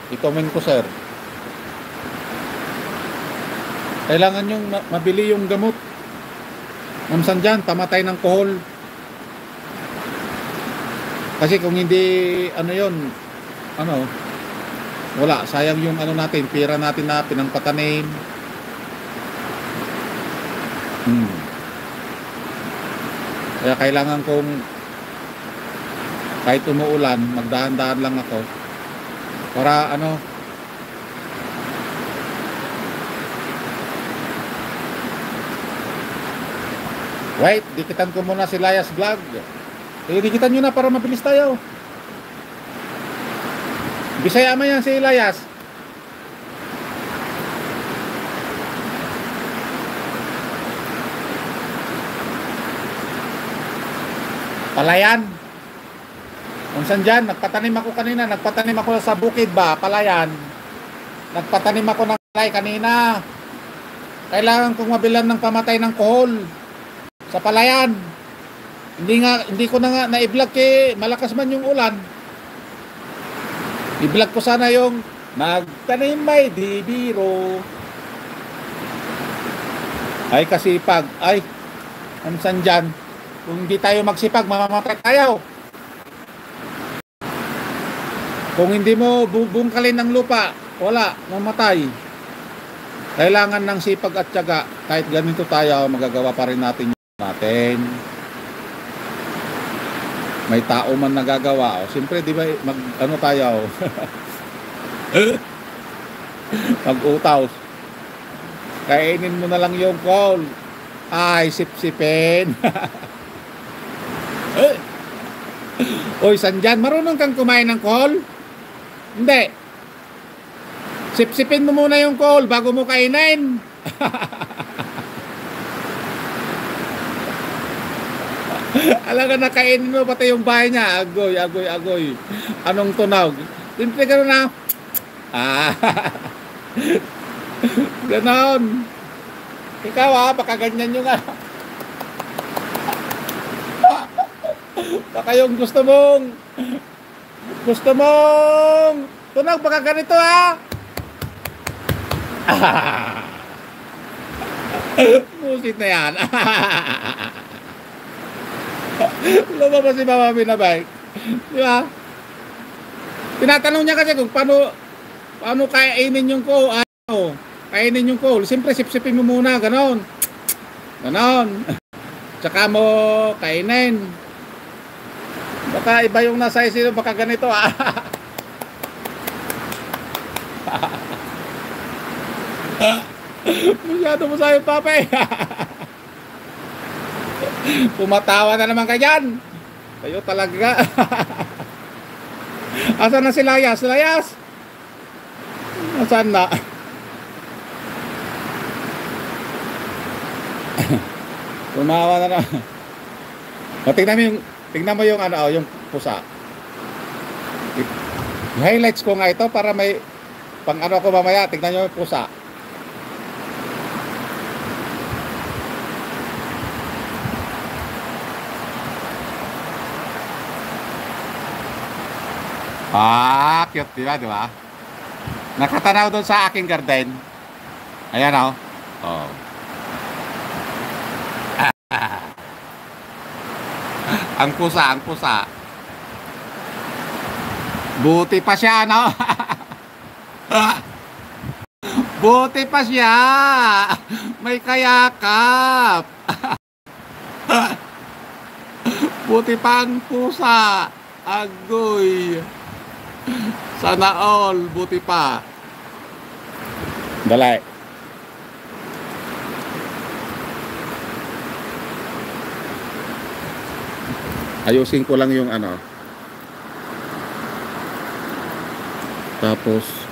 I-comment ko, sir. Kailangan yung mabili yung gamot. Ma'am Sanjan, pamatay ng kohol. Kasi kung hindi, ano yun, wala, sayang yung natin, pira natin na pinangpatanim. Kaya kailangan kong kahit umuulan, magdahan-dahan lang ako para wait, dikitan ko muna si Layas Vlog. Dikitan nyo na para mabilis tayo. Bisaya mo yan si Layas. Palayan. Kung saan dyan, nagpatanim ako kanina. Nagpatanim ako sa bukid ba, Palayan. Nagpatanim ako ng palay kanina. Kailangan kong mabilan ng pamatay ng kohol sa Palayan. Hindi ko na nga na-i-vlog malakas man yung ulan. I-vlog ko sana yung magtanim may di biro. Ay kasipag. Ay, kung saan dyan, kung hindi tayo magsipag, mamamatay tayo. Kung hindi mo bubungkalin ng lupa, wala, mamatay. Kailangan ng sipag at tiyaga. Kahit ganito tayo, magagawa pa rin natin. May tao man nagagawa. Siyempre, di ba, tayo? Mag-utaw. Kainin mo na lang yung call. Ay, sipsipin. Oy, Sanjan, marunong kang kumain ng call? Hindi. Sipsipin mo muna yung call bago mo kainin. Alam ka na, kainin mo pati yung bahay niya. Agoy, agoy, agoy. Anong tunog? Simple ka na. Ganon. Ikaw baka ganyan yung baka yung gusto mong tunog, baka ganito Musit na yan. Lumabas si Mama Binabay. Di ba? Tinatanong niya kasi kung paano kainin yung call. Kainin yung call. Siyempre, sipsipin mo muna. Ganon. Tsaka mo kainin. Baka iba yung nasa isip. Baka ganito Masyado mo sa'yo, Papa Pumatawa na naman ka dyan. Kayo talaga. Asan na si Layas? Layas? Asan na? Tumawa na naman. Tingnan mo yung yung pusa. Highlights ko nga ito para may pang ko mamaya. Tingnan nyo yung pusa. Cute, di ba? Nakatanaw doon sa aking garden. Ayan, Ang pusa. Buti pa siya, Buti pa siya. May kayakap. Buti pa ang pusa. Agoy. Sana all, buti pa. Dalay. Ayusin ko lang yung tapos